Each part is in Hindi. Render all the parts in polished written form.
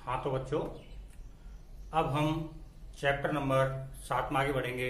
हाँ तो बच्चों, अब हम चैप्टर नंबर 7 में आगे बढ़ेंगे।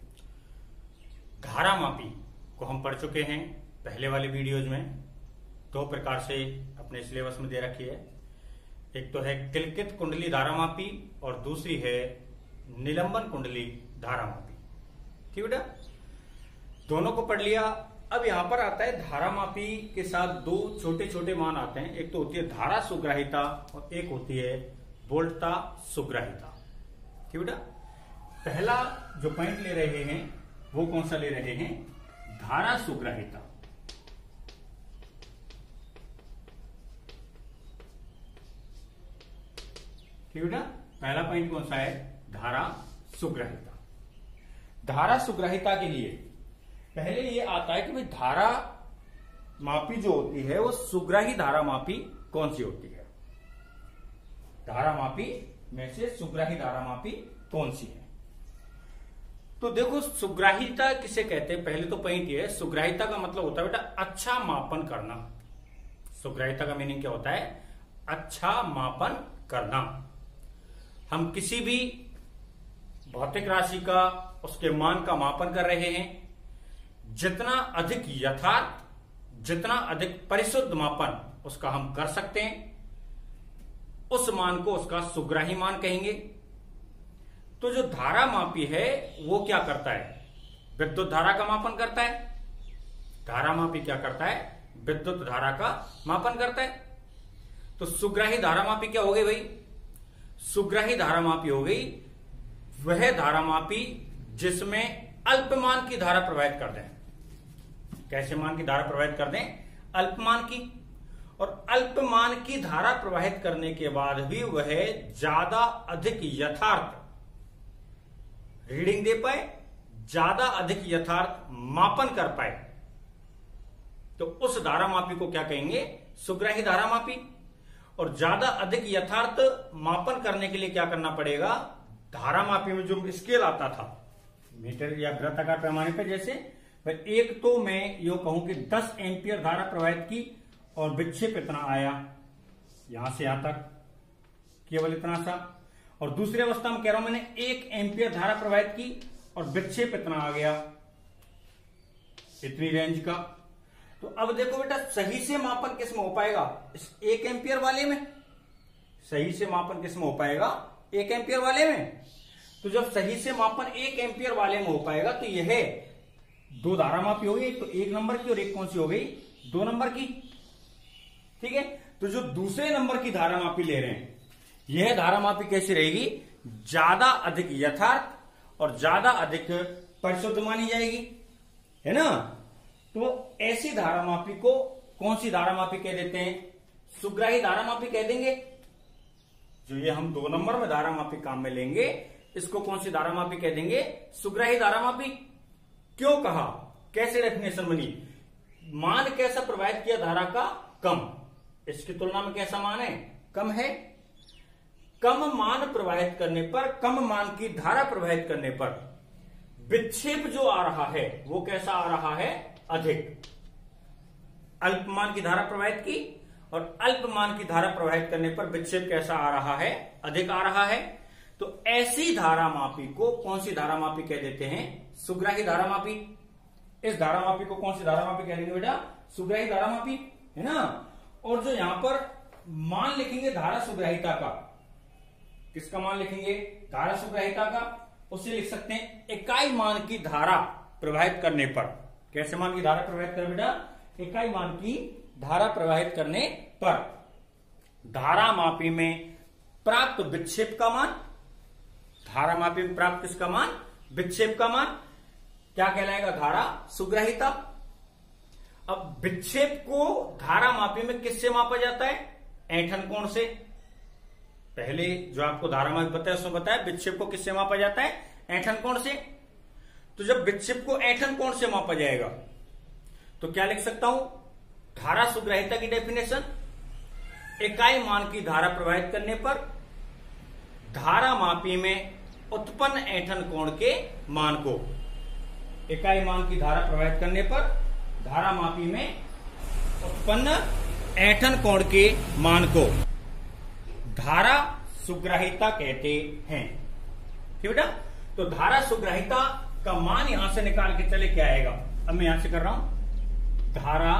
धारा मापी को हम पढ़ चुके हैं पहले वाले वीडियोज में। दो प्रकार से अपने सिलेबस में दे रखी है। एक तो है तिलकित कुंडली धारा मापी और दूसरी है निलंबन कुंडली धारा मापी। ठीक बेटा, दोनों को पढ़ लिया। अब यहां पर आता है धारा मापी के साथ दो छोटे छोटे मान आते हैं। एक तो होती है धारा सुग्राहिता और एक होती है वोल्टता सुग्राहिता। ठीक बेटा, पहला जो पॉइंट ले रहे हैं वो कौन सा ले रहे हैं? धारा सुग्राहिता। ठीक बेटा, पहला पॉइंट कौन सा है? धारा सुग्राहिता। धारा सुग्राहिता के लिए पहले ये आता है कि भाई धारा मापी जो होती है वो सुग्राही धारा मापी कौन सी होती है? धारा मापी में से सुग्राही धारा मापी कौन सी है? तो देखो, सुग्राहिता किसे कहते हैं? पहले तो पॉइंट ये है, सुग्राहिता का मतलब होता है बेटा अच्छा मापन करना। सुग्राहिता का मीनिंग क्या होता है? अच्छा मापन करना। हम किसी भी भौतिक राशि का उसके मान का मापन कर रहे हैं, जितना अधिक यथार्थ, जितना अधिक परिशुद्ध मापन उसका हम कर सकते हैं, उस मान को उसका सुग्राही मान कहेंगे। तो जो धारा मापी है वो क्या करता है? विद्युत धारा का मापन करता है। धारा मापी क्या करता है? विद्युत धारा का मापन करता है। तो सुग्राही धारा मापी क्या हो गई भाई? सुग्राही धारा मापी हो गई वह धारा मापी जिसमें अल्पमान की धारा प्रवाहित कर दें। कैसे मान की धारा प्रवाहित कर दें? अल्पमान की। और अल्पमान की धारा प्रवाहित करने के बाद भी वह ज्यादा अधिक यथार्थ रीडिंग दे पाए, ज्यादा अधिक यथार्थ मापन कर पाए, तो उस धारा मापी को क्या कहेंगे? सुग्राही धारा मापी। और ज्यादा अधिक यथार्थ मापन करने के लिए क्या करना पड़ेगा? धारा मापी में जो स्केल आता था मीटर या वृत्ताकार पैमाने पर, जैसे एक तो मैं यो कहूं कि 10 एम्पियर धारा प्रवाहित की और विक्षेप इतना आया, यहां से यहां तक केवल इतना सा। और दूसरी अवस्था में कह रहा हूं मैंने 1 एम्पियर धारा प्रवाहित की और विक्षेप इतना आ गया, इतनी रेंज का। तो अब देखो बेटा, सही से मापन किस में हो पाएगा? इस 1 एम्पियर वाले में। सही से मापन किस में हो पाएगा? 1 एम्पियर वाले में। तो जब सही से मापन 1 एम्पियर वाले में हो पाएगा तो यह दो धारा मापी हो गई, तो 1 नंबर की और एक कौन सी हो गई? 2 नंबर की। ठीक है, तो जो दूसरे नंबर की धारा मापी ले रहे हैं, यह धारा मापी कैसी रहेगी? ज्यादा अधिक यथार्थ और ज्यादा अधिक परिशुद्ध मानी जाएगी, है ना? तो ऐसी धारा मापी को कौन सी धारा मापी कह देते हैं? सुग्राही धारा मापी कह देंगे। जो ये हम 2 नंबर में धारा मापी काम में लेंगे, इसको कौन सी धारा मापी कह देंगे? सुग्राही धारा मापी। क्यों कहा? कैसे डेफिनेशन बनी? मान कैसा प्रवाहित किया धारा का? कम। इसकी तुलना में कैसा मान है? कम है। कम मान प्रवाहित करने पर, कम मान की धारा प्रवाहित करने पर विक्षेप जो आ रहा है वो कैसा आ रहा है? अधिक। अल्पमान की धारा प्रवाहित की और अल्पमान की धारा प्रवाहित करने पर विक्षेप कैसा आ रहा है? अधिक आ रहा है। तो ऐसी धारा मापी को कौन सी धारा मापी कह देते हैं? सुग्राही धारा मापी। इस धारा मापी को कौन सी धारा मापी कह देंगे बेटा? सुग्राही धारा मापी, है ना? और जो यहां पर मान लिखेंगे धारा सुग्राहिता का, किसका मान लिखेंगे? धारा सुग्राहिता का। उसे लिख सकते हैं इकाई मान की धारा प्रवाहित करने पर। कैसे मान की धारा प्रवाहित करें बेटा? इकाई मान की धारा प्रवाहित करने पर धारा मापी में प्राप्त विक्षेप का मान, धारा मापी में प्राप्त किसका मान? विक्षेप का मान, क्या कहलाएगा? धारा सुग्राहिता। अब विक्षेप को धारा मापी में किससे मापा जाता है? ऐंठन कोण से। पहले जो आपको धारा मापी बताया उसमें बताया विक्षेप को किससे मापा जाता है? ऐंठन कोण से। तो जब विक्षेप को ऐंठन कोण से मापा जाएगा तो क्या लिख सकता हूं? धारा सुग्राहिता की डेफिनेशन, इकाई मान की धारा प्रवाहित करने पर धारा मापी में उत्पन्न ऐंठन कोण के मान को, इकाई मान की धारा प्रवाहित करने पर धारा मापी में उत्पन्न ऐंठन कोण के मान को धारा सुग्राहिता कहते हैं। ठीक बेटा, तो धारा सुग्राहिता का मान यहां से निकाल के चले क्या आएगा। अब मैं यहां से कर रहा हूं, धारा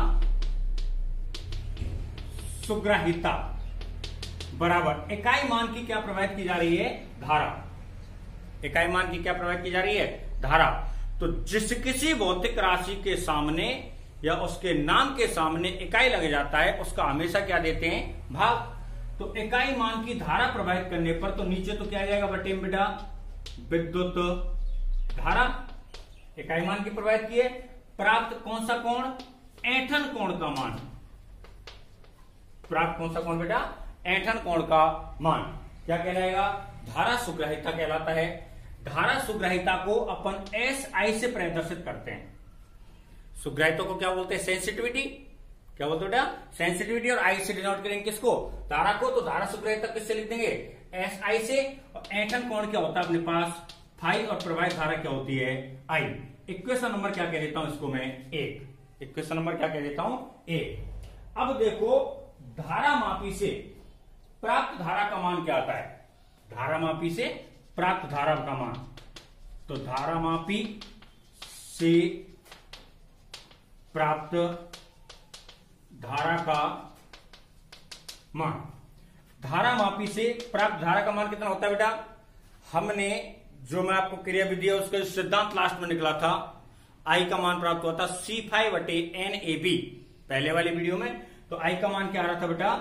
सुग्राहिता बराबर इकाई मान की क्या प्रवाहित की जा रही है, धारा। इकाई मान की क्या प्रवाहित की जा रही है, धारा। तो जिस किसी भौतिक राशि के सामने या उसके नाम के सामने इकाई लग जाता है उसका हमेशा क्या देते हैं, भाग। तो इकाई मान की धारा प्रवाहित करने पर तो नीचे तो क्या आ जाएगा बटे में बेटा, विद्युत धारा। इकाई मान की प्रवाहित की है, प्राप्त कौन सा कोण, ऐंठन कोण का मान। प्राप्त कौन सा कोण बेटा, ऐंठन कोण का मान क्या कहलाएगा, धारा सुग्राहिता कहलाता है। धारा सुग्राहिता को अपन SI से प्रदर्शित करते हैं। सुग्राहिता को क्या बोलते हैं, सेंसिटिविटी। क्या बोलते बेटा, सेंसिटिविटी। और I से डिनोट करेंगे किसको, धारा को। तो धारा सुग्राहिता किससे लिख देंगे, SI से। और ऐंठन कोण क्या होता है अपने पास, फाई। और प्रवाहित धारा क्या होती है, I। इक्वेशन नंबर क्या कह देता हूं इसको मैं, 1। इक्वेशन नंबर क्या कह देता हूं, 1। अब देखो धारा मापी से प्राप्त धारा का मान क्या आता है, धारा मापी से प्राप्त धारा का मान। तो धारा मापी से प्राप्त धारा का मान, धारा मापी से प्राप्त धारा का मान कितना होता है बेटा, हमने जो मैं आपको क्रिया विधि है उसका सिद्धांत लास्ट में निकला था, I का मान प्राप्त हुआ था C5/NAB पहले वाली वीडियो में। तो I का मान क्या आ रहा था बेटा,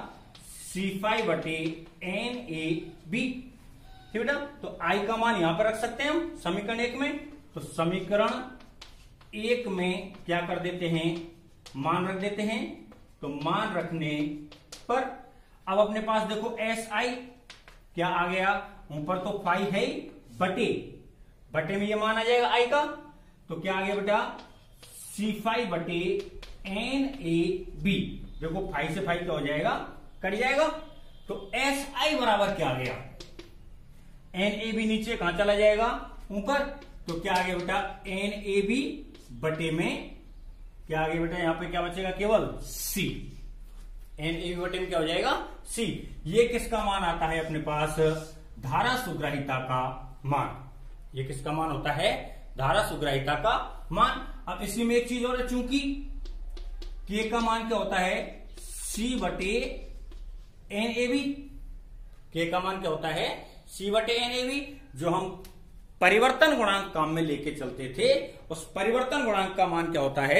C5/NAB। ठीक बेटा, तो I का मान यहां पर रख सकते हैं हम समीकरण 1 में। तो समीकरण 1 में क्या कर देते हैं, मान रख देते हैं। तो मान रखने पर अब अपने पास देखो SI क्या आ गया, ऊपर तो फाई है बटे बटे में ये मान आ जाएगा I का। तो क्या आ गया बेटा, C5/NAB। देखो फाई से फाई क्या हो जाएगा, कट जाएगा। तो SI बराबर क्या आ गया, NAB नीचे कहां चला जाएगा, ऊपर। तो क्या आ गया बेटा, NAB बटे में क्या आ गया बेटा, यहां पे क्या बचेगा, केवल C। NAB बटे में क्या हो जाएगा, C। ये किसका मान आता है अपने पास, धारा सुग्राहिता का मान। ये किसका मान होता है, धारा सुग्राहिता का मान। अब इसी में एक चीज और है, चूंकि K का मान क्या होता है, C/NAB। K का मान क्या होता है, C/NAB। जो हम परिवर्तन गुणांक काम में लेके चलते थे, उस परिवर्तन गुणांक का मान क्या होता है,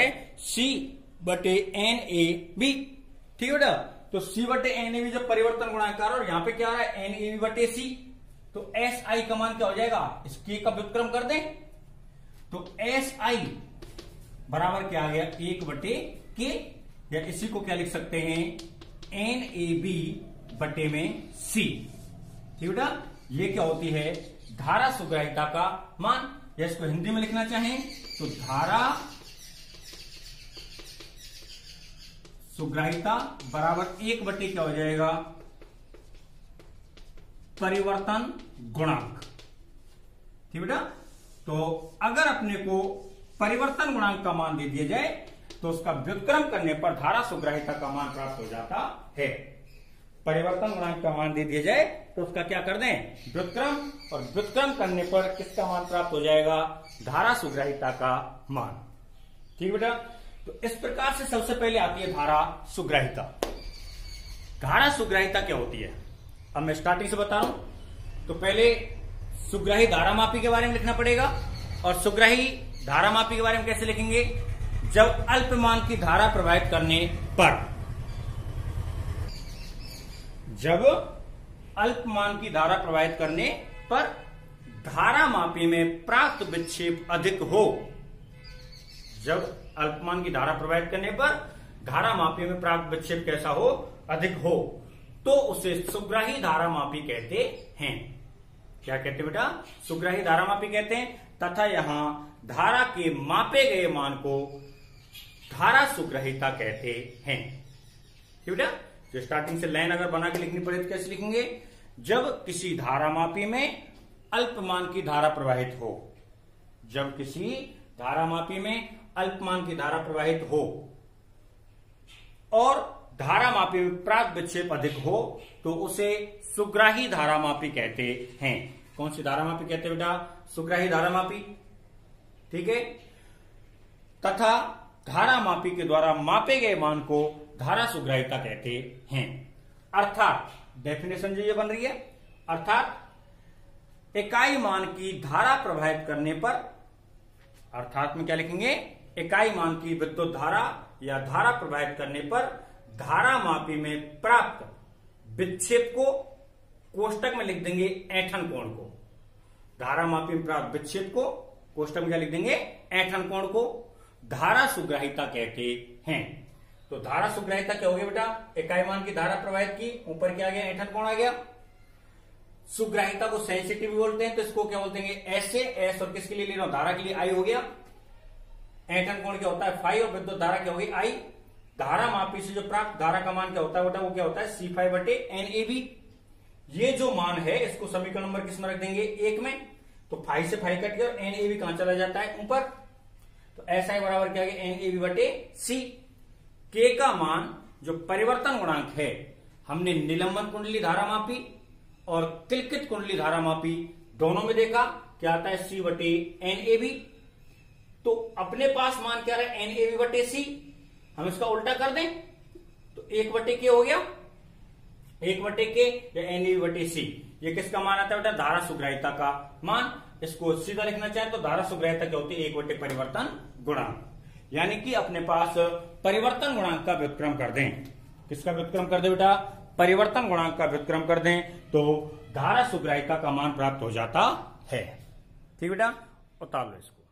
C/NAB। ठीक है बेटा, तो C/NAB जब परिवर्तन गुणांक आ रहा है, और यहां पे क्या आ रहा है, NAB/C। तो SI का मान क्या हो जाएगा, इस K का व्युत्क्रम कर दें। तो SI बराबर क्या आ गया, 1/K। या इसी को क्या लिख सकते हैं, NAB बटे में C। ठीक बेटा, ये क्या होती है, धारा सुग्राहिता का मान। या इसको हिंदी में लिखना चाहें तो धारा सुग्राहिता बराबर 1/, क्या हो जाएगा, परिवर्तन गुणांक। ठीक बेटा, तो अगर अपने को परिवर्तन गुणांक का मान दे दिया जाए तो उसका व्युत्क्रम करने पर धारा सुग्राहिता का मान प्राप्त हो जाता है। परिवर्तन गुणांक का मान दे दिया जाए तो उसका क्या कर दें, व्युत्क्रम। और व्युत्क्रम करने पर किसका मान प्राप्त हो जाएगा, धारा सुग्राहिता का मान। ठीक बेटा, तो इस प्रकार से सबसे पहले आती है धारा सुग्राहिता। धारा सुग्राहिता क्या होती है, अब मैं स्टार्टिंग से बता रहा हूं। तो पहले सुग्राही धारामापी के बारे में लिखना पड़ेगा। और सुग्राही धारामापी के बारे में कैसे लिखेंगे, जब अल्पमान की धारा प्रवाहित करने पर, जब अल्पमान की धारा प्रवाहित करने पर धारामापी में प्राप्त विक्षेप अधिक हो। जब अल्पमान की धारा प्रवाहित करने पर धारामापी में प्राप्त विक्षेप कैसा हो, अधिक हो, तो उसे सुग्राही धारामापी कहते हैं। क्या कहते हैं बेटा, सुग्राही धारामापी कहते हैं। तथा यहां धारा के मापे गए मान को धारा सुग्राहिता कहते हैं। ठीक बेटा, जो स्टार्टिंग से लाइन अगर बना के लिखनी पड़े तो कैसे लिखेंगे, जब किसी धारामापी में अल्पमान की धारा प्रवाहित हो। जब किसी धारामापी में अल्पमान की धारा प्रवाहित हो और धारामापी में प्राप्त विक्षेप अधिक हो तो उसे सुग्राही धारामापी कहते हैं। कौन सी धारामापी कहते हैं बेटा? सुग्राही धारामापी। ठीक है। तथा धारामापी के द्वारा मापे गए मान को धारा सुग्राहिता कहते हैं। अर्थात डेफिनेशन जो ये बन रही है, अर्थात इकाई मान की धारा प्रभावित करने पर, अर्थात में क्या लिखेंगे? इकाई मान की विद्युत धारा या धारा प्रभावित करने पर धारामापी में प्राप्त विक्षेप को कोष्टक में लिख देंगे ऐंठन कोण को। धारामापी में प्राप्त विक्षेप को कोष्टक में क्या लिख देंगे? ऐंठन कोण को धारा सुग्राहिता कहते हैं। तो धारा सुग्राहिता क्या हो गया बेटा? इकाई मान की धारा प्रवाहित की, ऊपर क्या आ गया? ऐंठन कोण आ गया। सुग्राहिता को सेंसिटिव बोलते हैं, तो इसको क्या बोलते हैं? ऐसे एस, और किसके लिए ले रहा हूं? धारा के लिए आई हो गया। ऐंठन कोण क्या होता है? फाइव, और विद्युत धारा क्या होगी? आई। धारा मापी से जो प्राप्त धारा का मान क्या होता है बेटा? वो क्या होता है? C5 बटे NAB। ये जो मान है इसको समीकरण नंबर किस में रख देंगे? 1 में। तो 5 से 5 कट गया और NAB कहां चला जाता है? ऊपर। तो SI बराबर क्या गया? NAB बटे C। K का मान जो परिवर्तन गुणांक है, हमने निलंबन कुंडली धारा मापी और किलकित कुंडली धारा मापी दोनों में देखा, क्या आता है? C बटे NAB। तो अपने पास मान क्या रहा? NAB बटे C। हम इसका उल्टा कर दें तो 1 बटे K हो गया, 1 बटे K या NAB बटे C। ये किसका मान आता है बेटा? धारा सुग्राहिता का मान। इसको सीधा लिखना चाहे तो धारा सुग्राहिता क्या होती है? 1 बटे परिवर्तन गुणांक। यानी कि अपने पास परिवर्तन गुणांक का व्युत्क्रम कर दें। किसका व्युत्क्रम कर दे बेटा? परिवर्तन गुणांक का व्युत्क्रम कर दें तो धारा सुग्राहिता का मान प्राप्त हो जाता है। ठीक बेटा, उतार लो इसको।